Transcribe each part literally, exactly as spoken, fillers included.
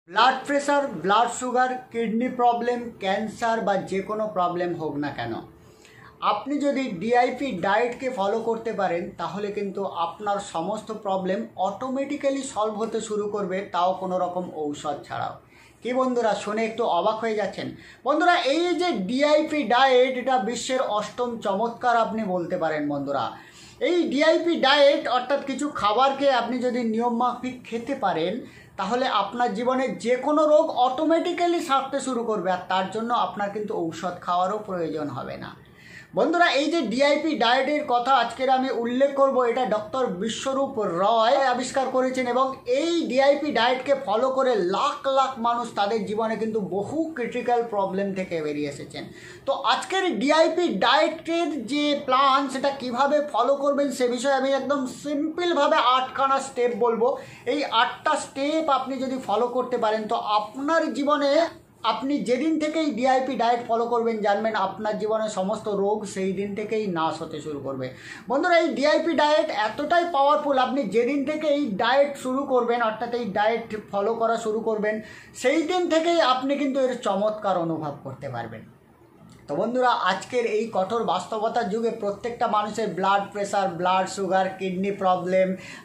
Blood pressure, blood sugar, kidney problem, cancer বা যে কোনো প্রবলেম হোক না কেন, আপনি যদি ডিআইপি ডায়েটকে ফলো করতে পারেন তাহলে কিন্তু আপনার সমস্ত প্রবলেম অটোমেটিক্যালি সলভ হতে শুরু করবে, তাও কোনো রকম ঔষধ ছাড়াও। কি বন্ধুরা, শুনে একটু অবাক হয়ে যাচ্ছেন? বন্ধুরা, এই যে ডিআইপি ডায়েট, এটা বিশ্বের অষ্টম চমৎকার আপনি বলতে পারেন। বন্ধুরা, এই ডিআইপি ডায়েট অর্থাৎ কিছু খাবারকে আপনি যদি নিয়মমাফিক খেতে পারেন তাহলে আপনার জীবনে যে কোনো রোগ অটোমেটিক্যালি সারতে শুরু করবে, আর তার জন্য আপনার কিন্তু ঔষধ খাওয়ারও প্রয়োজন হবে না। বন্ধুরা, এই যে ডিআইপি ডায়েটের কথা আজকের আমি উল্লেখ করব, এটা ডক্টর বিশ্বরূপ রয় আবিষ্কার করেছেন এবং এই ডিআইপি ডায়েটকে ফলো করে লাখ লাখ মানুষ তাদের জীবনে কিন্তু বহু ক্রিটিক্যাল প্রবলেম থেকে বেরিয়ে এসেছেন। তো আজকের ডিআইপি ডায়েটের যে প্ল্যান, সেটা কিভাবে ফলো করবেন সে বিষয়ে আমি একদম সিম্পলভাবে আটখানা স্টেপ বলবো। এই আটটা স্টেপ আপনি যদি ফলো করতে পারেন তো আপনার জীবনে, আপনি যেদিন থেকেই ডিআইপি ডায়েট ফলো করবেন, জানবেন আপনার জীবনে সমস্ত রোগ সেই দিন থেকেই নাশ হতে শুরু করবে। বন্ধুরা, এই ডিআইপি ডায়েট এতটাই পাওয়ারফুল, আপনি যেদিন থেকে এই ডায়েট শুরু করবেন, অর্থাৎ এই ডায়েট ফলো করা শুরু করবেন, সেই দিন থেকেই আপনি কিন্তু এর চমৎকার অনুভব করতে পারবেন। তো বন্ধুরা, আজকের এই কঠোর বাস্তবতার যুগে প্রত্যেকটা মানুষের blood pressure, blood sugar, kidney problem,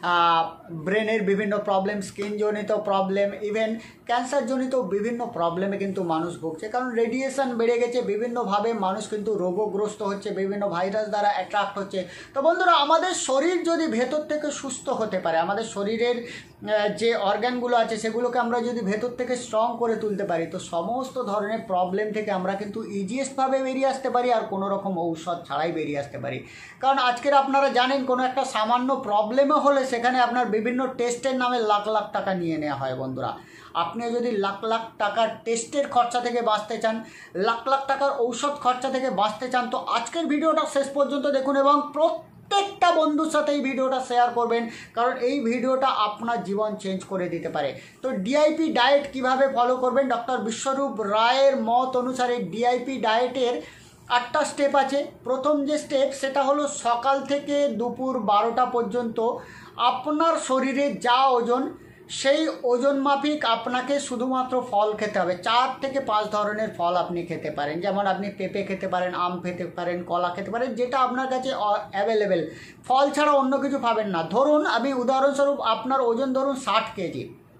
ব্রেনের বিভিন্ন প্রবলেম, স্কিনজনিত প্রবলেম, ইভেন ক্যান্সারজনিত বিভিন্ন প্রবলেমে কিন্তু মানুষ ভুগছে। কারণ রেডিয়েশন বেড়ে গেছে, বিভিন্নভাবে মানুষ কিন্তু রোগগ্রস্ত হচ্ছে, বিভিন্ন ভাইরাস দ্বারা অ্যাট্রাক্ট হচ্ছে। তো বন্ধুরা, আমাদের শরীর যদি ভেতর থেকে সুস্থ হতে পারে, আমাদের শরীরের যে অর্গানগুলো আছে সেগুলোকে আমরা যদি ভেতর থেকে স্ট্রং করে তুলতে পারি, তো সমস্ত ধরনের প্রবলেম থেকে আমরা কিন্তু ইজিয়েস্টভাবে বেরিয়ে আসতে পারি, আর কোনো রকম ঔষধ ছাড়াই বেরিয়ে আসতে পারি। কারণ আজকের আপনারা জানেন, কোনো একটা সামান্য প্রবলেমও হলে সেখানে আপনার বিভিন্ন টেস্টের নামে লাখ লাখ টাকা নিয়ে নেওয়া হয়। বন্ধুরা, আপনি যদি লাখ লাখ টাকার টেস্টের খরচা থেকে বাঁচতে চান, লাখ লাখ টাকার ঔষধ খরচা থেকে বাঁচতে চান, তো আজকের ভিডিওটা শেষ পর্যন্ত দেখুন এবং প্রত্যেকটা বন্ধুর সাথে এই ভিডিওটা শেয়ার করবেন, কারণ এই ভিডিওটা আপনার জীবন চেঞ্জ করে দিতে পারে। তো ডিআইপি ডায়েট কিভাবে ফলো করবেন, ডক্টর বিশ্বরূপ রায়ের মত অনুসারে ডিআইপি ডায়েটের আটটা স্টেপ আছে। প্রথম যে স্টেপ, সেটা হলো সকাল থেকে দুপুর বারোটা পর্যন্ত আপনার শরীরে যা ওজন, সেই ওজন মাফিক আপনাকে শুধুমাত্র ফল খেতে হবে। চার থেকে পাঁচ ধরনের ফল আপনি খেতে পারেন, যেমন আপনি পেঁপে খেতে পারেন, আম খেতে পারেন, কলা খেতে পারেন, যেটা আপনার কাছে অ্যাভেলেবেল। ফল ছাড়া অন্য কিছু পাবেন না। ধরুন, আমি উদাহরণস্বরূপ, আপনার ওজন ধরুন ষাট কেজি,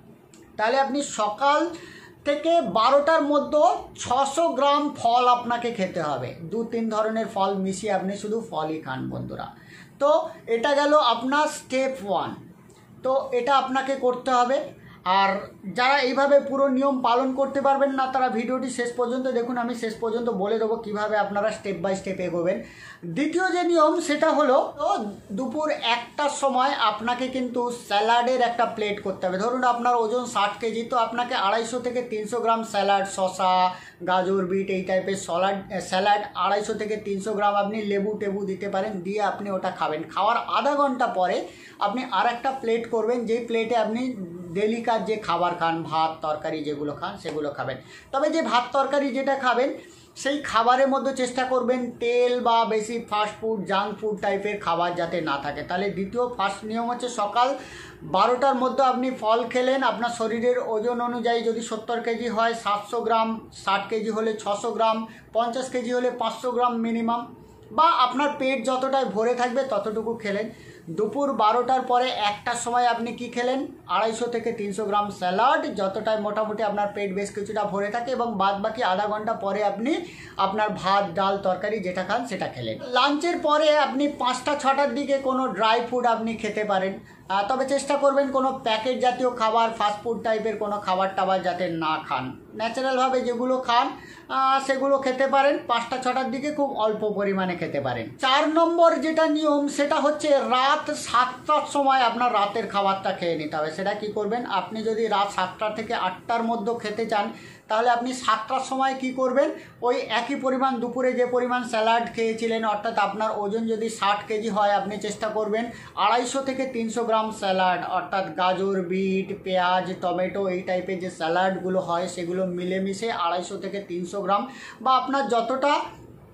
তাহলে আপনি সকাল থেকে বারোটার মধ্যে ছশো গ্রাম ফল আপনাকে খেতে হবে। দু তিন ধরনের ফল মিশিয়ে আপনি শুধু ফলই খান। বন্ধুরা, তো এটা গেল আপনার স্টেপ ওয়ান। তো এটা আপনাকে করতে হবে। আর যারা এইভাবে পুরো নিয়ম পালন করতে পারবেন না, তারা ভিডিওটি শেষ পর্যন্ত দেখুন, আমি শেষ পর্যন্ত বলে দেবো কীভাবে আপনারা স্টেপ বাই স্টেপ এগোবেন। দ্বিতীয় যে নিয়ম, সেটা হলো দুপুর একটার সময় আপনাকে কিন্তু স্যালাডের একটা প্লেট করতে হবে। ধরুন আপনার ওজন ষাট কেজি, তো আপনাকে আড়াইশো থেকে তিনশো গ্রাম স্যালাড, শসা, গাজর, বিট, এই টাইপের স্যালাড স্যালাড আড়াইশো থেকে তিনশো গ্রাম আপনি লেবু টেবু দিতে পারেন, দিয়ে আপনি ওটা খাবেন। খাওয়ার আধা ঘন্টা পরে আপনি আর একটা প্লেট করবেন, যেই প্লেটে আপনি ডেলিকার যে খাবার খান, ভাত তরকারি যেগুলো খান সেগুলো খাবেন। তবে যে ভাত তরকারি যেটা খাবেন, সেই খাবারের মধ্যে চেষ্টা করবেন তেল বা বেশি ফাস্ট ফুড, জাঙ্ক ফুড টাইপের খাবার যাতে না থাকে। তাহলে দ্বিতীয় ফার্স্ট নিয়ম হচ্ছে, সকাল বারোটার মধ্যে আপনি ফল খেলেন। আপনার শরীরের ওজন অনুযায়ী যদি সত্তর কেজি হয় সাতশো গ্রাম, ষাট কেজি হলে ছশো গ্রাম, পঞ্চাশ কেজি হলে পাঁচশো গ্রাম মিনিমাম, বা আপনার পেট যতটাই ভরে থাকবে ততটুকু খেলেন। দুপুর বারোটার পরে একটার সময় আপনি কি খেলেন, আড়াইশো থেকে তিনশো গ্রাম স্যালাড, যতটাই মোটামুটি আপনার পেট বেশ কিছুটা ভরে থাকে, এবং বাদ বাকি আধা ঘন্টা পরে আপনি আপনার ভাত, ডাল, তরকারি যেটা খান সেটা খেলেন। লাঞ্চের পরে আপনি পাঁচটা ছটার দিকে কোনো ড্রাই ফুড আপনি খেতে পারেন, তবে চেষ্টা করবেন কোনো প্যাকেট জাতীয় খাবার, ফাস্টফুড টাইপের কোনো খাবার টাবার যাতে না খান। ন্যাচারালভাবে যেগুলো খান সেগুলো খেতে পারেন। পাঁচটা ছটার দিকে খুব অল্প পরিমাণে খেতে পারেন। চার নম্বর যেটা নিয়ম, সেটা হচ্ছে রাত সাতটার সময় আপনার রাতের খাবারটা খেয়ে নিতে হবে। সেটা কি করবেন, আপনি যদি রাত সাতটা থেকে আটটার মধ্যে খেতে চান, তাহলে আপনি সাতটার সময় কি করবেন, ওই একই পরিমাণ দুপুরে যে পরিমাণ স্যালাড খেয়েছিলেন, অর্থাৎ আপনার ওজন যদি ষাট কেজি হয়, আপনি চেষ্টা করবেন আড়াইশো থেকে তিনশো গ্রাম স্যালাড, অর্থাৎ গাজর, বিট, পেঁয়াজ, টমেটো, এই টাইপের যে স্যালাডগুলো হয় সেগুলো মিলেমিশে আড়াইশো থেকে তিনশো গ্রাম, বা আপনার যতটা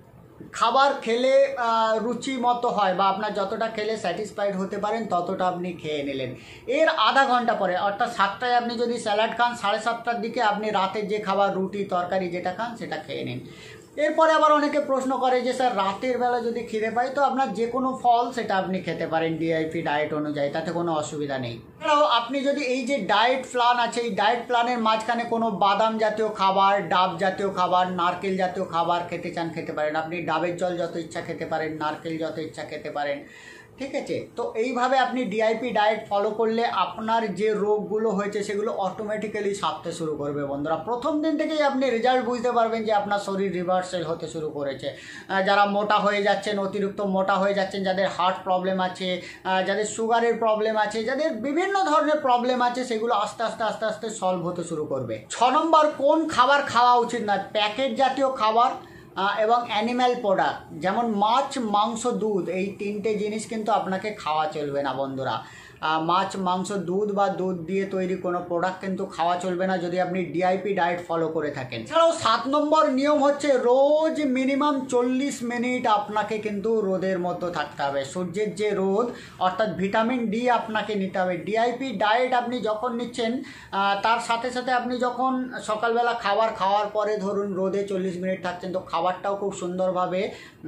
খাবার খেলে রুচি মতো হয় বা আপনার যতটা খেলে স্যাটিসফাইড হতে পারেন ততটা আপনি খেয়ে নিলেন। এর আধা ঘন্টা পরে অর্থাৎ সাতটায় আপনি যদি স্যালাড খান, সাড়ে সাতটার দিকে আপনি রাতের যে খাবার রুটি তরকারি যেটা খান সেটা খেয়ে নিন। এরপরে আবার অনেকে প্রশ্ন করে যে স্যার রাতের বেলা যদি খিদে পাই, তো আপনার যে কোনো ফল সেটা আপনি খেতে পারেন ডিআইপি ডায়েট অনুযায়ী, তাতে কোনো অসুবিধা নেই। এছাড়াও আপনি যদি এই যে ডায়েট প্ল্যান আছে, এই ডায়েট প্ল্যানের মাঝখানে কোনো বাদাম জাতীয় খাবার, ডাব জাতীয় খাবার, নারকেল জাতীয় খাবার খেতে চান খেতে পারেন। আপনি ডাবের জল যত ইচ্ছা খেতে পারেন, নারকেল যত ইচ্ছা খেতে পারেন, ঠিক আছে। তো এইভাবে আপনি ডিআইপি ডায়েট ফলো করলে আপনার যে রোগগুলো হয়েছে সেগুলো অটোমেটিক্যালি সারতে শুরু করবে বন্ধুরা। প্রথম দিন থেকেই আপনি রেজাল্ট বুঝতে পারবেন যে আপনার শরীর রিভার্সাল হতে শুরু করেছে। যারা মোটা হয়ে যাচ্ছেন, অতিরিক্ত মোটা হয়ে যাচ্ছেন, যাদের হার্ট প্রবলেম আছে, যাদের সুগারের প্রবলেম আছে, যাদের বিভিন্ন ধরনের প্রবলেম আছে, সেগুলো আস্তে আস্তে আস্তে আস্তে সলভ হতে শুরু করবে। ছ নম্বর, কোন খাবার খাওয়া উচিত না? প্যাকেট জাতীয় খাবার এবং অ্যানিম্যাল প্রোডাক্ট যেমন মাছ, মাংস, দুধ, এই তিনটে জিনিস কিন্তু আপনাকে খাওয়া চলবে না বন্ধুরা। মাছ, মাংস, দুধ বা দুধ দিয়ে তৈরি কোনো প্রোডাক্ট কিন্তু খাওয়া চলবে না যদি আপনি ডিআইপি ডায়েট ফলো করে থাকেন। এছাড়াও সাত নম্বর নিয়ম হচ্ছে রোজ মিনিমাম চল্লিশ মিনিট আপনাকে কিন্তু রোদের মধ্যে থাকতে হবে। সূর্যের যে রোদ অর্থাৎ ভিটামিন ডি আপনাকে নিতে হবে। ডিআইপি ডায়েট আপনি যখন নিচ্ছেন তার সাথে সাথে আপনি যখন সকালবেলা খাবার খাওয়ার পরে ধরুন রোদে চল্লিশ মিনিট থাকছেন, তো খাবারটাও খুব সুন্দরভাবে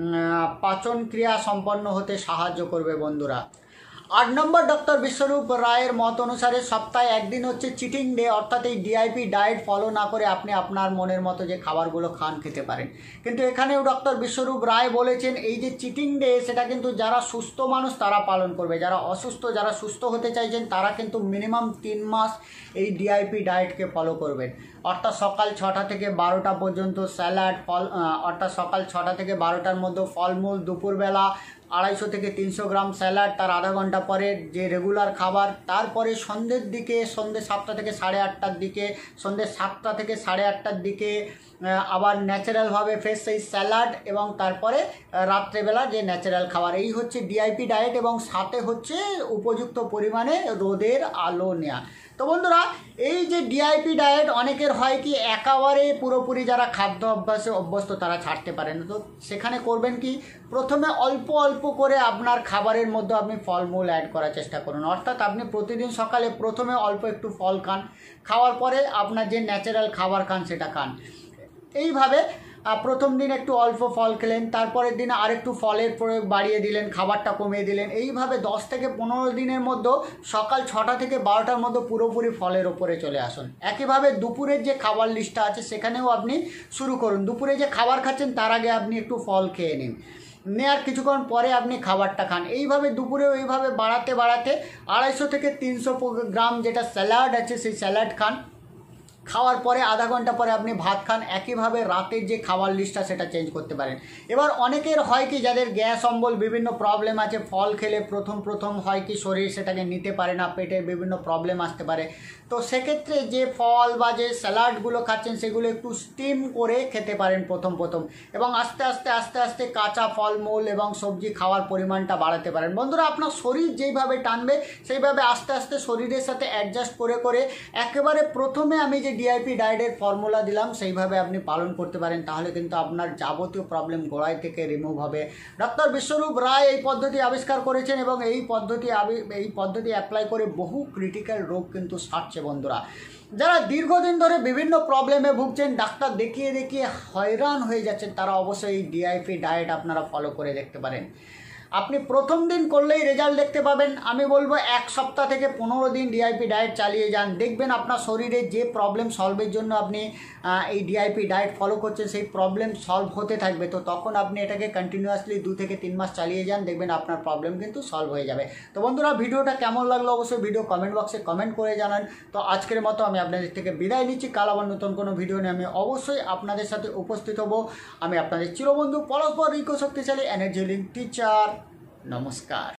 পাচন ক্রিয়া সম্পন্ন হতে সাহায্য করবে বন্ধুরা। আট নম্বর, ডক্টর বিশ্বরূপ রায়ের মত অনুসারে সপ্তাহে একদিন হচ্ছে চিটিং ডে, অর্থাৎ এই ডিআইপি ডায়েট ফলো না করে আপনি আপনার মনের মতো যে খাবারগুলো খান খেতে পারেন। কিন্তু এখানেও ডক্টর বিশ্বরূপ রায় বলেছেন এই যে চিটিং ডে সেটা কিন্তু যারা সুস্থ মানুষ তারা পালন করবে, যারা অসুস্থ, যারা সুস্থ হতে চাইছেন তারা কিন্তু মিনিমাম তিন মাস এই ডিআইপি ডায়েটকে ফলো করবেন। অর্থাৎ সকাল ছটা থেকে বারোটা পর্যন্ত স্যালাড, ফল অর্থাৎ সকাল ছটা থেকে বারোটার মধ্যে ফলমূল, দুপুরবেলা আড়াইশো থেকে তিনশো গ্রাম স্যালাড, তার আধা ঘন্টা পরে যে রেগুলার খাবার, তারপরে সন্ধ্যের দিকে সন্ধ্যে সাতটা থেকে সাড়ে আটটার দিকে সন্ধ্যে সাতটা থেকে সাড়ে আটটার দিকে আবার ন্যাচারালভাবে ফ্রেশ সেই স্যালাড, এবং তারপরে রাত্রেবেলা যে ন্যাচারাল খাবার। এই হচ্ছে ডিআইপি ডায়েট, এবং সাথে হচ্ছে উপযুক্ত পরিমাণে রোদের আলো নেওয়া। তো বন্ধুরা, এই যে ডিআইপি ডায়েট অনেকের হয় কি একেবারে পুরোপুরি যারা খাদ্য অভ্যাসে অভ্যস্ত তারা ছাড়তে পারেন, তো সেখানে করবেন কি, প্রথমে অল্প অল্প করে আপনার খাবারের মধ্যে আপনি ফলমূল অ্যাড করার চেষ্টা করুন। অর্থাৎ আপনি প্রতিদিন সকালে প্রথমে অল্প একটু ফল খান, খাওয়ার পরে আপনার যে ন্যাচারাল খাবার খান সেটা খান। এইভাবে প্রথম দিন একটু অল্প ফল খেলেন, তারপরের দিন আরেকটু ফলের প্রয়োগ বাড়িয়ে দিলেন, খাবারটা কমিয়ে দিলেন। এইভাবে দশ থেকে পনেরো দিনের মধ্যে সকাল ছটা থেকে বারোটার মধ্যে পুরোপুরি ফলের ওপরে চলে আসুন। একইভাবে দুপুরের যে খাবার লিস্টটা আছে সেখানেও আপনি শুরু করুন। দুপুরে যে খাবার খাচ্ছেন তার আগে আপনি একটু ফল খেয়ে নিন, নেওয়ার কিছুক্ষণ পরে আপনি খাবারটা খান। এইভাবে দুপুরেও এইভাবে বাড়াতে বাড়াতে আড়াইশো থেকে তিনশো গ্রাম যেটা স্যালাড আছে সেই স্যালাড খান। খাওয়ার পরে আধা ঘন্টা পরে আপনি ভাত খান। একইভাবে রাতের যে খাবার লিস্টটা সেটা চেঞ্জ করতে পারেন। এবার অনেকের হয় কি যাদের গ্যাস অম্বল বিভিন্ন প্রবলেম আছে, ফল খেলে প্রথম প্রথম হয় কি শরীর সেটাকে নিতে পারে না, পেটের বিভিন্ন প্রবলেম আসতে পারে। তো সেক্ষেত্রে যে ফল বা যে স্যালাডগুলো খাচ্ছেন সেগুলো একটু স্টিম করে খেতে পারেন প্রথম প্রথম, এবং আস্তে আস্তে আস্তে আস্তে কাঁচা ফলমূল এবং সবজি খাওয়ার পরিমাণটা বাড়াতে পারেন। বন্ধুরা, আপনার শরীর যেইভাবে টানবে সেইভাবে আস্তে আস্তে শরীরের সাথে অ্যাডজাস্ট করে করে একেবারে প্রথমে আমি যে ডিআইপি ডায়েটের ফর্মুলা দিলাম সেইভাবে আপনি পালন করতে পারেন, তাহলে কিন্তু আপনার যাবতীয় প্রবলেম গোড়ায় থেকে রিমুভ হবে। ডক্টর বিশ্বরূপ রায় এই পদ্ধতি আবিষ্কার করেছেন, এবং এই পদ্ধতি এই পদ্ধতি অ্যাপ্লাই করে বহু ক্রিটিক্যাল রোগ কিন্তু সারছে বন্ধুরা। যারা দীর্ঘদিন ধরে বিভিন্ন প্রবলেমে ভুগছেন, ডাক্তার দেখিয়ে দেখিয়ে হয়রান হয়ে যাচ্ছেন, তারা অবশ্যই এই ডিআইপি ডায়েট আপনারা ফলো করে দেখতে পারেন। আপনি প্রথম দিন করলেই রেজাল্ট দেখতে পাবেন। আমি বলবো এক সপ্তাহ থেকে পনেরো দিন ডিআইপি ডায়েট চালিয়ে যান, দেখবেন আপনার শরীরে যে প্রবলেম সলভের জন্য আপনি এই ডিআইপি ডায়েট ফলো করছেন সেই প্রবলেম সলভ হতে থাকবে। তো তখন আপনি এটাকে কন্টিনিউয়াসলি দু থেকে তিন মাস চালিয়ে যান, দেখবেন আপনার প্রবলেম কিন্তু সলভ হয়ে যাবে। তো বন্ধুরা, ভিডিওটা কেমন লাগলো অবশ্যই ভিডিও কমেন্ট বক্সে কমেন্ট করে জানান। তো আজকের মতো আমি আপনাদের থেকে বিদায় নিচ্ছি। কাল আবার নতুন কোনো ভিডিও নিয়ে আমি অবশ্যই আপনাদের সাথে উপস্থিত হব। আমি আপনাদের চিরবন্ধু পরস্পর রিকো শক্তিশালী এনার্জি লিঙ্ক টিচার। নমস্কার।